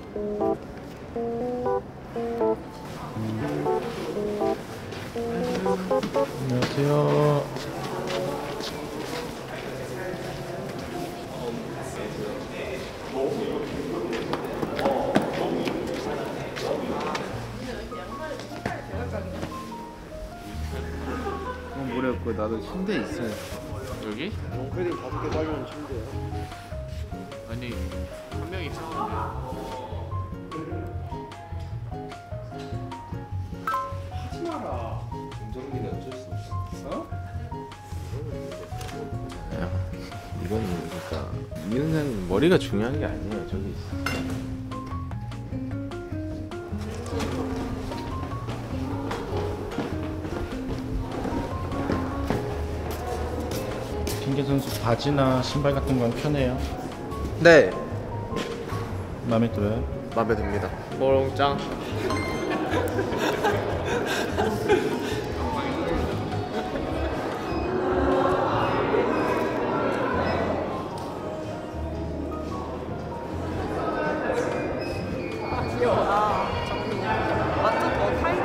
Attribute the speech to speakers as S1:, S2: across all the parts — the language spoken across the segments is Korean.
S1: 안녕하세요.
S2: 뭐랬고 나도 침대 있어요.
S3: 여기?
S2: 패딩 5개 달려온 침대야.
S3: 아니 한 명이 차오는데.
S2: 하지 마라. 김정민이 어쩔 수 없어.
S4: 야, 이건 그러니까 이은상 머리가 중요한 게 아니에요. 저기 있어.
S1: 김계 선수 바지나 신발 같은 건 편해요?
S2: 네,
S1: 마음에 들어요?
S2: 마음에 듭니다.
S3: 뽀롱짱.
S5: 완전 더 타이트.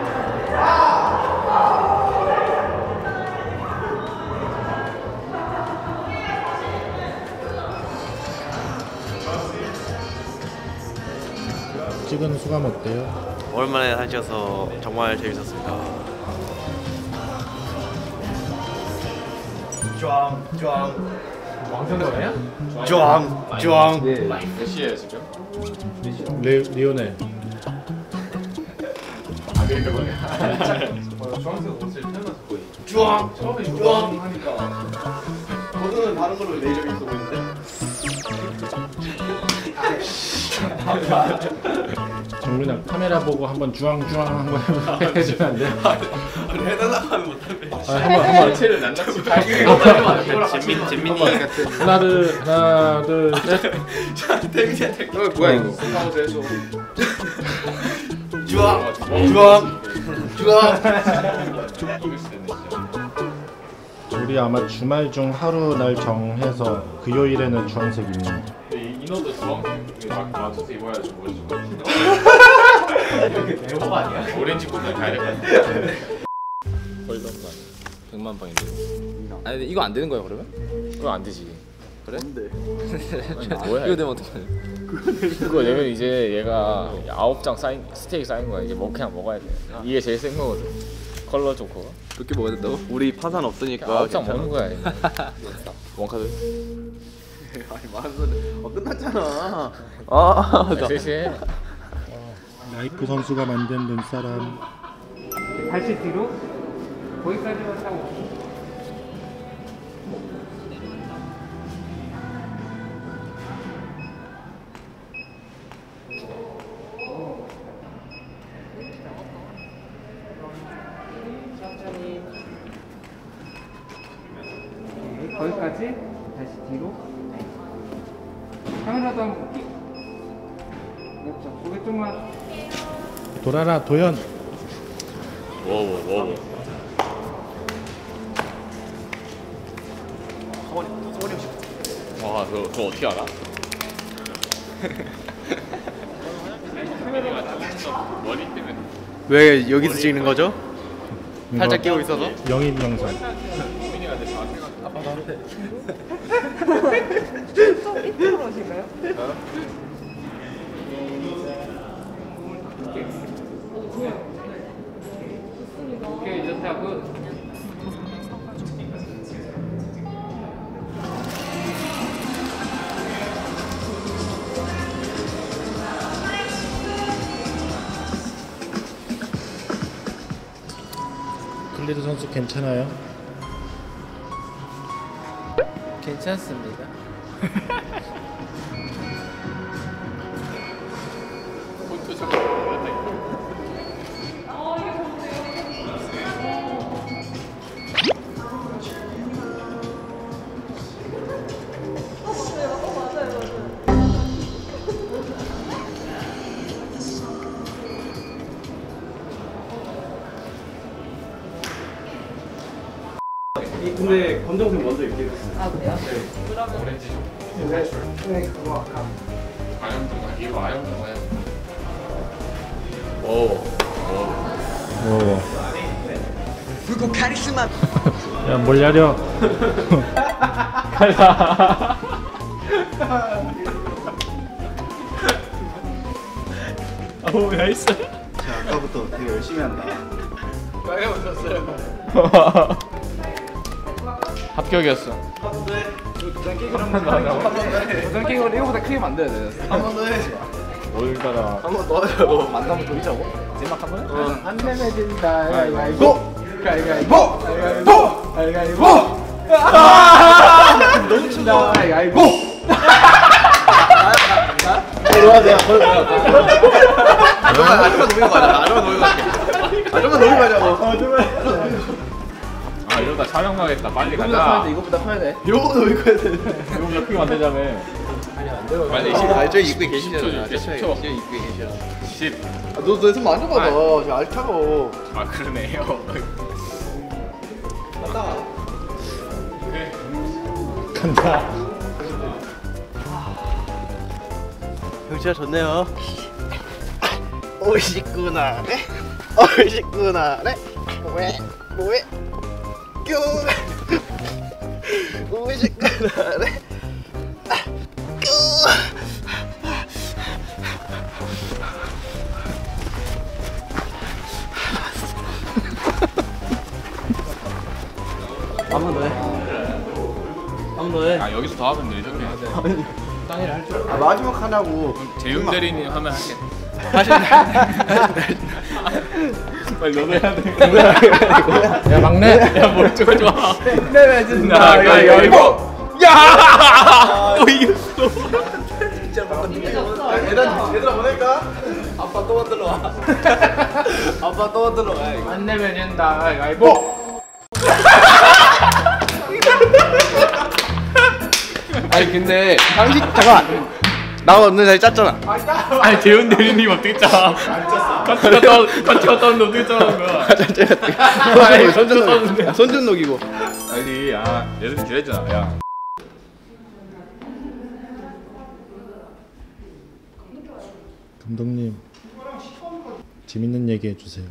S1: 찍은 소감 어때요?
S6: 오랜만에 하셔서 정말 재밌었습니다.
S3: 몇 시에요 지금?
S1: 리오넬.
S2: 주황색 옷을 태어나서 보이. 주황 하니까. 버전은 다른 걸로 레이저가 있어 보이는데.
S1: 정민아 카메라 보고 한번 주황주황 한번 해주면 안 돼?
S2: 해달라고 하면 못하네.
S1: 한번
S3: 체를 낱낱이
S6: 잼민이 같은.
S1: 하나 둘 셋.
S2: 뭐야 이거? 스타워즈에서. 주황.
S1: 우리 아마 주말 중 하루 날 정해서 그 요일에는 주황색 입는.
S3: 인어도 주황색 맞춰서 입어야지 뭐지? 대박 아니야? 오렌지 꽃날 가야 될 것 같아.
S4: 벌던 거 100만 방인데. 아니 근데 이거 안 되는 거야 그러면?
S3: 그거 안 되지.
S4: 그래?
S3: 아니, 뭐야?
S4: 이거 되면 어떡하냐?
S3: 그거 내면 이제 얘가 9장 쌓인 스테이크 쌓인 거야. 이제 그냥 먹어야 돼. 이게 제일 센 거거든. 컬러 좋고.
S4: 몇 개 먹어야 된다고? 우리 파산 없으니까
S3: 9장 먹는 거야. 얘는. 원카드.
S2: 아니 많은 소리. 끝났잖아.
S3: 셋이.
S1: 나이프 선수가 만든 눈사람.
S7: 다시 뒤로 거기까지만 타고 천천히 거기까지 다시 뒤로 카메라도 한번 볼게. 그렇죠. 고개 좀만
S1: 돌아라 도연.
S3: 워워. 와, 그거 어떻게 알아? 머리 때문에.
S6: 왜 여기서 찍는 거죠? 살짝 끼고 있어서?
S1: 영입 영상.
S5: 좀 이쪽으로 오실까요?
S7: 오케이 좋다. 굿.
S1: 클리드 선수 괜찮아요?
S2: 괜찮습니다. 근데 검정색 먼저 입게 됐어요.
S5: 아 그래요?
S3: 오렌지 좀.
S7: 네 그거 아까
S3: 아영동 이거 아영동 해야 돼.
S6: 불꽃 카리스마.
S1: 야, 뭘 야려?
S3: 오 나이스.
S2: 자, 아까부터 되게 열심히 한다.
S3: 합격이었어.
S7: 도장깨기를 이거보다 크게 만들어야 돼.
S2: 한 번 더 해야지.
S3: 오늘따라
S2: 한 번 더 하자고.
S7: 만나면 돌리자고. 제막 한 번에?
S2: 안 내면 진다. 가위바위보. 가위바위보. 가위바위보. 가위바위보. 너무 친다. 가위바위보. 걸어와 내가 걸어와. 아줌마 노미고 가자. 아줌마 노미고 갈게. 아줌마 노미고 가자고.
S3: 아 이러다 촬영 가겠다. 빨리
S7: 이거보다
S3: 가자.
S7: 커야 돼. 이거보다 커야 돼.
S2: 이거보다 노미고 해야 돼.
S3: 이거보다 크게 만들자며.
S2: 빨리
S3: 아,
S2: 저기 입구에 계시잖아.
S3: 10초 줄게, 10초.
S2: 저기 입구에 계셔.
S3: 10.
S2: 너손 만져봐 너. 저 알차고.
S3: 아 그러네요.
S2: 간다.
S1: 간다.
S2: 경치가 좋네요. 오이시구나. 오이시구나. 왜? 뭐해? 뀨. 오이시구나. 뀨. 한번 더 해. 한 번 더 해.
S3: 아 여기서 더 하면 되죠.
S2: 아, 마지막 하냐고.
S3: 재윤 대리님 하면 할게. 빨리 너도 해야 돼.
S1: 야, 막내.
S3: 야뭘 좋아 좋아.
S2: 내면 진다.
S3: 가위바위보.
S2: 야! 또 이겼어. 진짜 얘들아 보낼까? 아빠 또 만들러 와. 아빠 또 만들러 와. 이거.
S3: 안 내면 된다. 가위바위보.
S2: 아니 근데 당신 잠깐. 나 오늘 잘 짰잖아.
S3: 아니 재윤 대리님 어떻게 짜? 같이 갔다 왔는데 어떻게 짜는 거야? 아니,
S2: 손전 녹이고.
S3: 아니 아 얘들 기다리잖아. 야.
S1: 감독님, 재밌는 얘기 해주세요.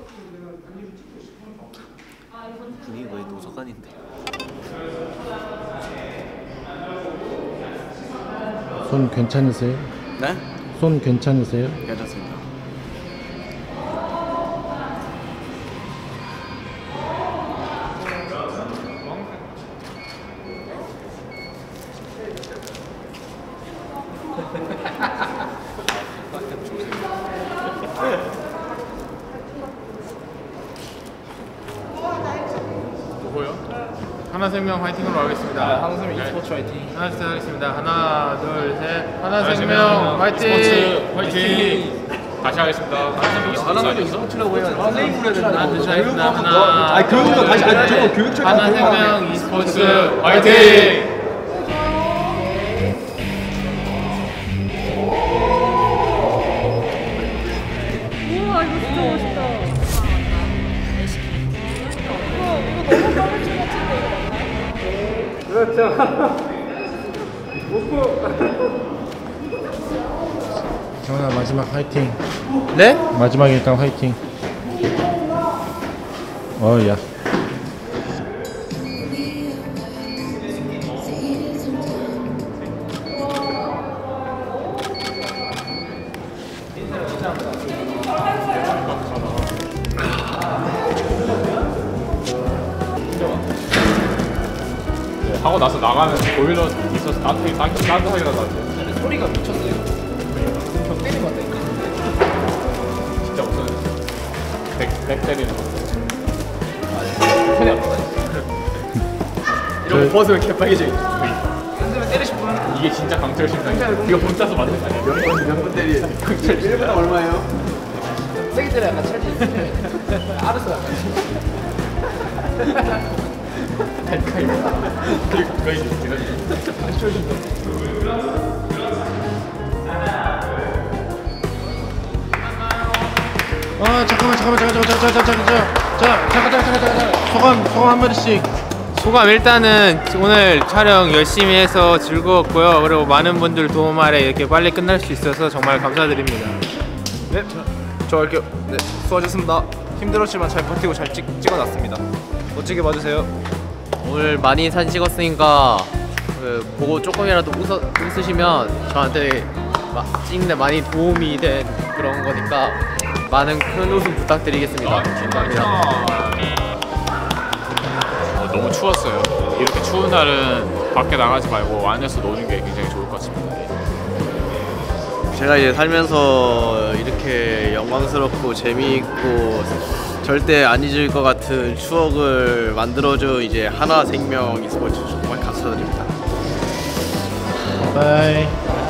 S6: 분위기 거의 도서관인데.
S1: 손 괜찮으세요?
S6: 네?
S1: 손 괜찮으세요?
S6: 괜찮습니다.
S3: 누구요? 하나생명 화이팅으로 하겠습니다.
S7: 하나생명 e스포츠 화이팅.
S3: 하나 둘 셋 하겠습니다. 하나 둘 셋. 하나생명 화이팅. 화이팅. 다시 하겠습니다. 하나생명
S2: e스포츠라고 해야 플레이 풀어야 된다.
S3: 하나 둘 셋 하겠습니다. 하나.
S2: 아니 교육도 다시 아니 저거 교육청
S3: 하나생명 e스포츠 화이팅.
S5: 우와 이거 진짜 멋있다. 이거 너무 까불치 같은데 이거 맞나요?
S7: 그렇죠.
S1: 정훈아, 마지막 화이팅.
S2: 네?
S1: 마지막이니까 화이팅. 야.
S3: 하고 나서 나가면 보일러 있어서 따뜻하게 나가죠.
S7: 소리가 미쳤어요. 벽 때리는 것 같다니까.
S3: 진짜 없어요. 백 때리는 거.
S7: 손이 아프다.
S1: 저,
S2: 벗으면 개빨개져.
S7: 선생님 때리실 분?
S3: 이게 진짜 강철 심장이야. 이거 혼자서 만든 거 아니야?
S2: 몇번 때리? 1분 얼마예요?
S7: 세게 때려 약간 찰지. 알았어 약간.
S3: 그거 이제
S1: 잠깐. 소감 한마디씩.
S8: 소감 일단은 오늘 촬영 열심히 해서 즐거웠고요. 그리고 많은 분들 도움 아래 이렇게 빨리 끝날 수 있어서 정말 감사드립니다.
S2: 저 할게요. 네, 수고하셨습니다. 힘들었지만 잘 버티고 잘 찍어놨습니다. 멋지게 봐주세요.
S8: 오늘 많이 사진 찍었으니까 보고 조금이라도 웃으시면 저한테 찍는데 많이 도움이 된 그런 거니까 많은 큰 웃음 부탁드리겠습니다. 감사합니다.
S3: 너무 추웠어요. 이렇게 추운 날은 밖에 나가지 말고 안에서 노는 게 굉장히 좋을 것 같습니다.
S6: 제가 이제 살면서 이렇게 영광스럽고 재미있고 절대 안 잊을 것 같은 추억을 만들어준 이제 하나생명 e스포츠 정말 감사드립니다.
S1: 바이.